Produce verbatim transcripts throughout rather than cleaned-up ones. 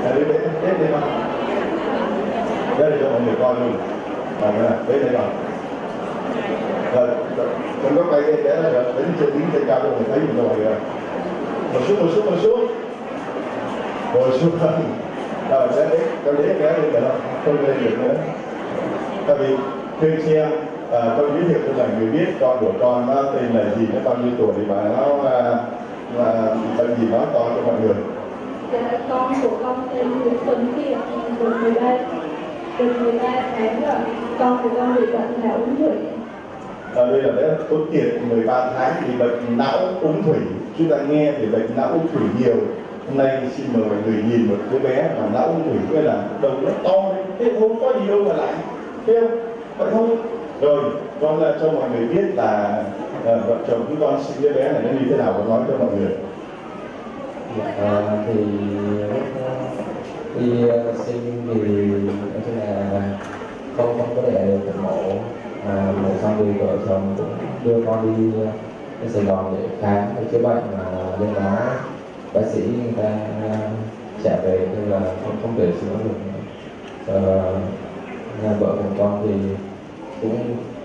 Là đứa bé bếp đây không? Đây là cho mọi người coi luôn. Còn cái này bếp đây không? Rồi, mình có quay cái bé là đến trên tiếng trên cao cho mọi người thấy mình cho mọi người. Ngồi xuống, ngồi xuống, ngồi xuống. Ngồi xuống hơn. Rồi, bé đấy, con lấy bé lên được không? Không lên được nữa. Tại vì thưa chị em, à, tôi giới thiệu cho mọi người biết con của con nó tên là gì, nó bao nhiêu tuổi và nó là tên gì nó to cho mọi người. Dạ, con của con tên Nguyễn Tuấn Kiệt, được mười ba được mười ba tháng rồi. Con của con bị bệnh não úng thủy. À, đây là bé Tuấn Kiệt mười ba tháng thì bệnh não úng thủy. Chúng ta nghe thì bệnh não úng thủy nhiều. Hôm nay xin mời mọi người nhìn một đứa bé mà não úng thủy, nghĩa là đầu nó to lên, thế không có gì đâu mà lại, thấy không? Vậy thôi. Rồi, con là cho mọi người biết là à, vợ chồng chúng con sinh đứa bé này nó như thế nào, con nói cho mọi người. À, thì khi sinh thì nói chung là không không có để được mổ, à, mổ xong thì vợ chồng cũng đưa con đi đến Sài Gòn để khám để chữa bệnh, mà lên đó bác sĩ người ta trả về nên là không không thể chữa được. À, nhà vợ của con thì cũng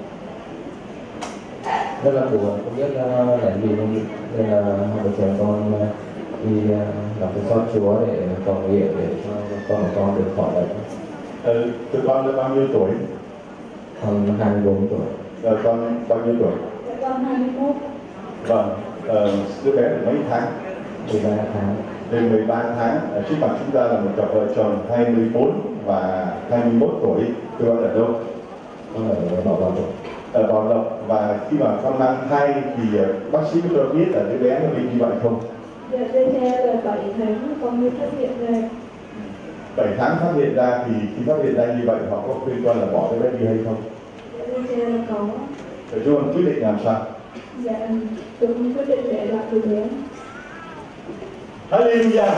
rất là buồn, không biết uh, làm gì luôn, nên là hai vợ chồng con uh, đi uh, làm cái xót Chúa để cầu nguyện để cho con của con được khỏi bệnh. Ừ, tụi con là bao nhiêu tuổi? Con hai mươi bốn tuổi. Rồi con bao nhiêu tuổi? Dạ, con hai mươi mốt. Vâng, uh, đứa bé được mấy tháng? mười ba tháng. Đến mười ba tháng, ở trước mặt chúng ta là một cặp vợ chồng hai mươi bốn và hai mươi mốt tuổi. Tụi con ở đâu? Con ở Bảo Lộc. Ở Bảo Lộc. Và khi mà con mang thai thì bác sĩ có cho biết là đứa bé nó bị như vậy không? Dạ, trên xe là bảy tháng con mới phát hiện ra. bảy tháng phát hiện ra thì khi phát hiện ra như vậy họ có khuyên con là bỏ đứa bé đi hay không? Dạ, trên xe là có. Rồi chúng con quyết định làm sao? Dạ, tôi cũng quyết định để lại đứa bé. Hallelujah!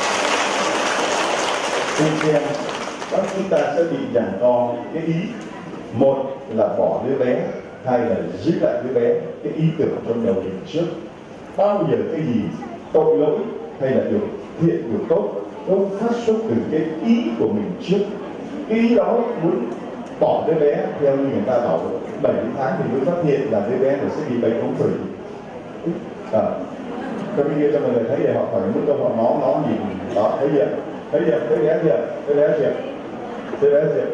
Xin xem, các chúng ta sẽ bị giằng co cái ý. Một là bỏ đứa bé, hai là giữ lại đứa bé. Cái ý tưởng trong đầu mình trước. Bao giờ cái gì tội lỗi hay là điều thiện, điều tốt, nó phát xuất từ cái ý của mình trước. Cái ý đó muốn bỏ đứa bé, theo như người ta bảo bảy tháng thì mới phát hiện là đứa bé này sẽ bị bệnh ung thủy. À, cái video cho mọi người thấy để họ phải muốn cho họ nó nó nhìn đó, thấy chưa, thấy chưa, thấy bé chưa, thấy bé chưa, thấy bé chưa,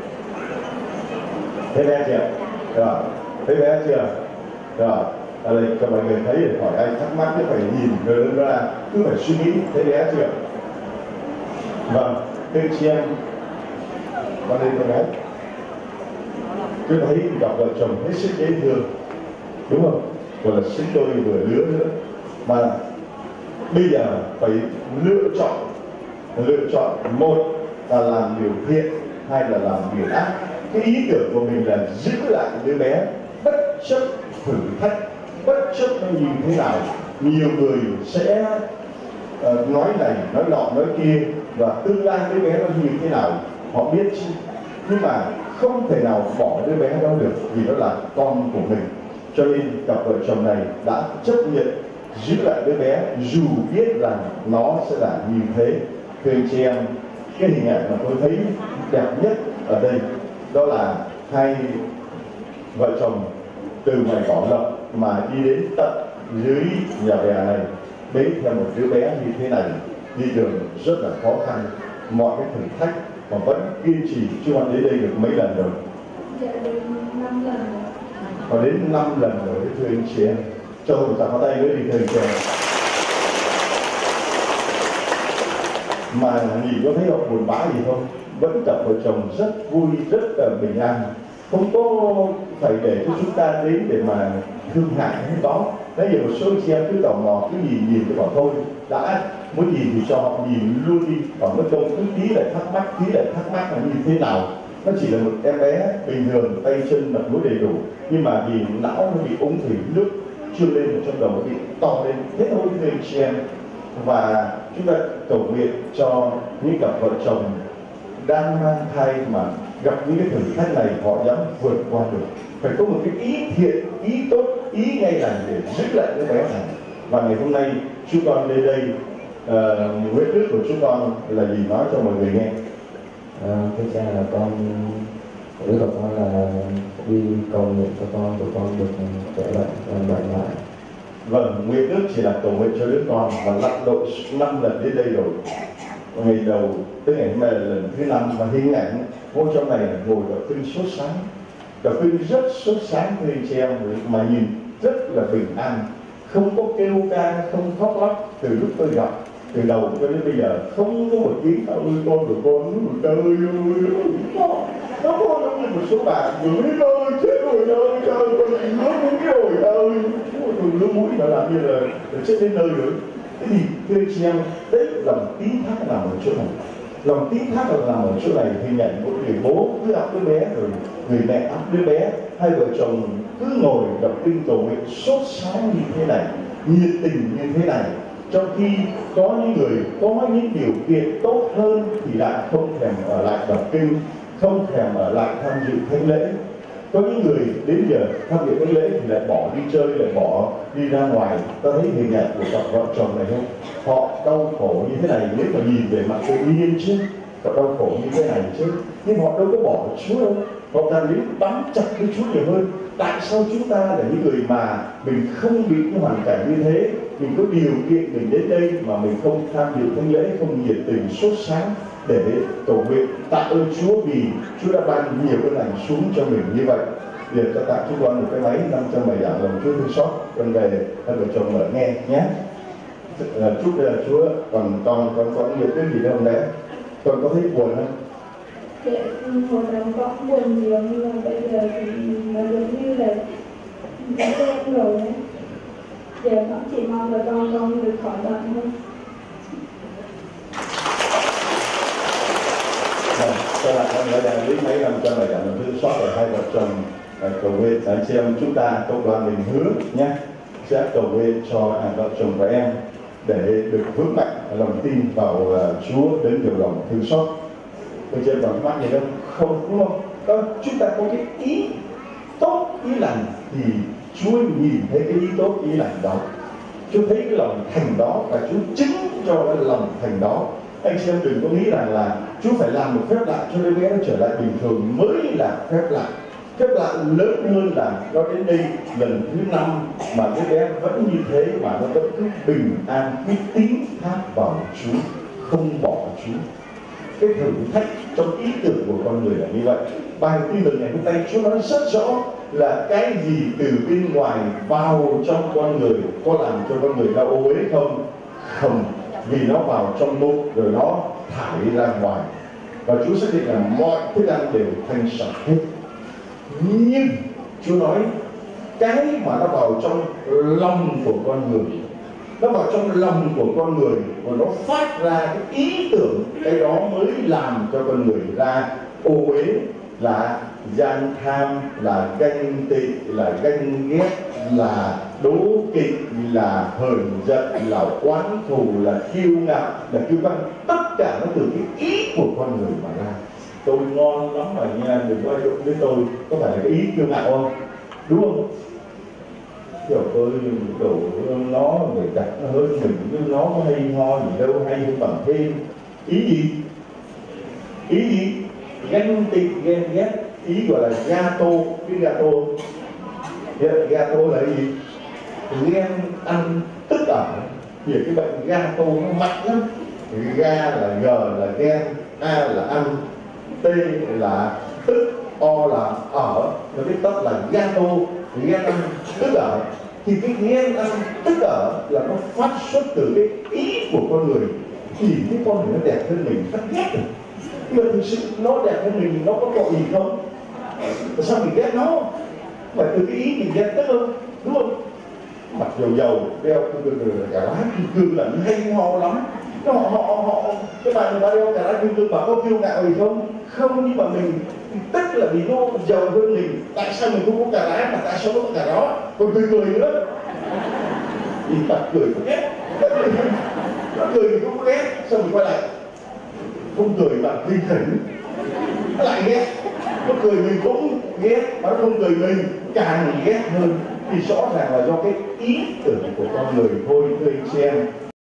thấy bé chưa, rồi, thấy bé chưa, rồi, ở đây cho mọi người thấy để hỏi ai thắc mắc chứ phải nhìn rồi đó là cứ phải suy nghĩ, thấy bé chưa. Vâng, thưa chị em, con đây con gái, cứ thấy gặp vợ chồng hết sức dễ thương, đúng không? Gọi là sinh đôi vừa lứa nữa. Mà bây giờ phải lựa chọn, lựa chọn một là làm điều thiện, hai là làm điều ác. Cái ý tưởng của mình là giữ lại đứa bé bất chấp thử thách, bất chấp nó như thế nào. Nhiều người sẽ uh, nói này, nói nọ, nói kia, và tương lai đứa bé nó như thế nào họ biết chứ. Nhưng mà không thể nào bỏ đứa bé đó được, vì nó là con của mình. Cho nên cặp vợ chồng này đã chấp nhận giữ lại đứa bé dù biết rằng nó sẽ là như thế. Thưa anh chị em, cái hình ảnh mà tôi thấy đẹp nhất ở đây đó là hai vợ chồng từ ngoài Bảo Lộc mà đi đến tận dưới nhà bè này bế theo một đứa bé như thế này. Đi đường rất là khó khăn, mọi cái thử thách mà vẫn kiên trì. Chứ còn đến đây được mấy lần rồi? Dạ, đến năm lần rồi. Còn đến năm lần rồi, thưa anh chị em. Cho một tràng pháo tay nữa đi, thưa anh chị em. Mà nhìn có thấy họ buồn bã gì không? Vẫn cặp vợ chồng rất vui, rất là bình an. Không có phải để cho chúng ta đến để mà thương hại hay đó. Đấy, giờ một số chị em cứ tò mò, cứ nhìn nhìn cái bảo thôi, đã muốn nhìn thì cho họ nhìn luôn đi. Còn mất công cứ tí lại thắc mắc, tí lại thắc mắc là như thế nào. Nó chỉ là một em bé bình thường, tay chân mặt mũi đầy đủ, nhưng mà vì não nó bị úng thủy, nước trương lên ở trong đầu nó bị to lên, thế thôi thưa anh chị em. Và chúng ta cầu nguyện cho những cặp vợ chồng đang mang thai mà gặp những cái thử thách này họ dám vượt qua được. Phải có một cái ý thiện, ý tốt, ý ngay lành để giữ lại đứa bé này. Và ngày hôm nay chúng con lên đây uh, nguyện ước của chúng con là gì, nói cho mọi người nghe. À, thưa cha là con ước của con là đi cầu nguyện cho con của con được khỏe bệnh và mạnh lại. Vâng, nguyện ước chỉ là cầu nguyện cho đứa con và lặn lội năm lần đến đây rồi. Ngày đầu tới ngày hôm nay là lần thứ năm và hình ảnh ngôi trong này ngồi đọc kinh sốt sáng, đọc kinh rất sốt sáng thưa anh chị em, mà nhìn rất là bình an, không có kêu ca, không khóc lóc. Từ lúc tôi gặp từ đầu cho đến bây giờ không có một tiếng tao ơi con của con trời ơi, nó nó có giống như một số bạn người ơi chết rồi ơi trời con bị nước mũi rồi ơi, tôi nước mũi mà làm như là chết đến nơi rồi. Thế thì thưa anh chị em, đấy lòng tín thác nằm ở chỗ này, lòng tín thác là nằm ở chỗ này. Hình ảnh một người bố cứ ẵm đứa bé rồi người mẹ ẵm đứa bé, hai vợ chồng cứ ngồi đọc kinh cầu nguyện sốt sáng như thế này, nhiệt tình như thế này. Trong khi có những người có những điều kiện tốt hơn thì lại không thèm ở lại đọc kinh, không thèm ở lại tham dự thánh lễ. Có những người đến giờ tham dự thánh lễ thì lại bỏ đi chơi, lại bỏ đi ra ngoài. Ta thấy hình ảnh của cặp vợ chồng này không? Họ đau khổ như thế này nếu mà nhìn về mặt tự nhiên chứ, họ đau khổ như thế này chứ, nhưng họ đâu có bỏ Chúa đâu. Họ càng đến bám chặt với Chúa nhiều hơn. Tại sao chúng ta là những người mà mình không bị cái hoàn cảnh như thế, mình có điều kiện mình đến đây mà mình không tham dự thánh lễ, không nhiệt tình sốt sáng để cầu nguyện tạ ơn Chúa vì Chúa đã ban nhiều ơn lành xuống cho mình như vậy. Giờ cho tặng chúng con một cái máy năm trăm bài giảng lòng Chúa thương xót, con về hai vợ chồng mở nghe nhé. Chúc Chúa. Còn con con có những cái gì đâu không đấy? Con có thấy buồn không? Dạ, hồi đầu con buồn nhiều nhưng mà bây giờ thì nó giống như là đã quen rồi ấy. Giờ con chỉ mong là con con được khỏi bệnh thôi. Vâng, cho là con nói rằng đến mấy năm cho bài giảng lòng thương xót để hai vợ chồng cầu nguyện anh chị em chúng ta cộng đoàn mình hứa nhé, sẽ cầu nguyện cho hai vợ chồng và em để được vững mạnh lòng tin vào uh, Chúa đến nhiều lòng thương xót. Tôi chơi bằng mắt gì đâu, không đúng không? Đó, chúng ta có cái ý tốt, ý lành thì Chúa nhìn thấy cái ý tốt, ý lành đó, Chúa thấy cái lòng thành đó và Chúa chứng cho cái lòng thành đó. Anh chị em đừng có nghĩ rằng là Chúa phải làm một phép lạ cho đứa bé nó trở lại bình thường mới là phép lạ. Phép lạ lớn hơn là nó đến đây lần thứ năm mà đứa bé vẫn như thế mà nó vẫn cứ bình an, cứ tín thác vào Chúa, không bỏ Chúa. Cái thử thách trong ý tưởng của con người là như vậy. Bài tin mừng ngày hôm nay Chúa nói rất rõ là cái gì từ bên ngoài vào trong con người có làm cho con người đau ố ấy không? Không, vì nó vào trong bụng rồi nó thải ra ngoài. Và Chúa xác định là mọi thức ăn đều thanh sạch hết. Nhưng Chúa nói cái mà nó vào trong lòng của con người, nó vào trong lòng của con người và nó phát ra cái ý tưởng, cái đó mới làm cho con người ra ô uế, là gian tham, là ganh tị, là ganh ghét, là đố kỵ, là hờn giận, là oán thù, là kiêu ngạo, là kiêu căng. Tất cả nó từ cái ý của con người mà ra. Tôi ngon lắm mà nha, đừng có đụng với tôi, có phải là cái ý kiêu ngạo không? Đúng không? Kiểu tôi đổ nó người đặt nó hơn mình, nhưng nó có hay ho gì đâu, hay hơn bằng thêm. Ý gì? Ý gì? Ganh tị, ghen ghét. Ý gọi là gato. Cái gato gato là gì? Ghen ăn tức ở. Vì cái bệnh gato nó mạnh lắm. Ga là g là ghen, a là ăn, t là tức, o là ở, rồi cái tất là gato, ghen ăn tức ở. Thì cái ghen ăn tức ở là nó phát xuất từ cái ý của con người. Nhìn cái con người nó đẹp hơn mình, rất ghét rồi. Nhưng mà thực sự nó đẹp hơn mình, nó có tội gì không? Sao mình ghét nó? Phải từ cái ý mình ghét tức không? Đúng không? Mặt dầu dầu, đeo cả lá kim cương là hay ho lắm. Họ, họ, họ, các bạn người ta đeo cả lá kim cương mà có kiêu ngạo gì không? Không, nhưng mà mình tức là vì nó giàu hơn mình. Tại sao mình không có cả lá mà tại sao nó có cả đó? Còn cười cười nữa. Thì bạn cười có ghét. Nó cười thì không có ghét. Sao mình quay lại? Không cười bạn kinh khỉnh. Nó lại ghét. Nó cười mình cũng ghét. Mà nó không cười mình càng ghét hơn. Thì rõ ràng là do cái ý tưởng của con người thôi, thưa anh chị em.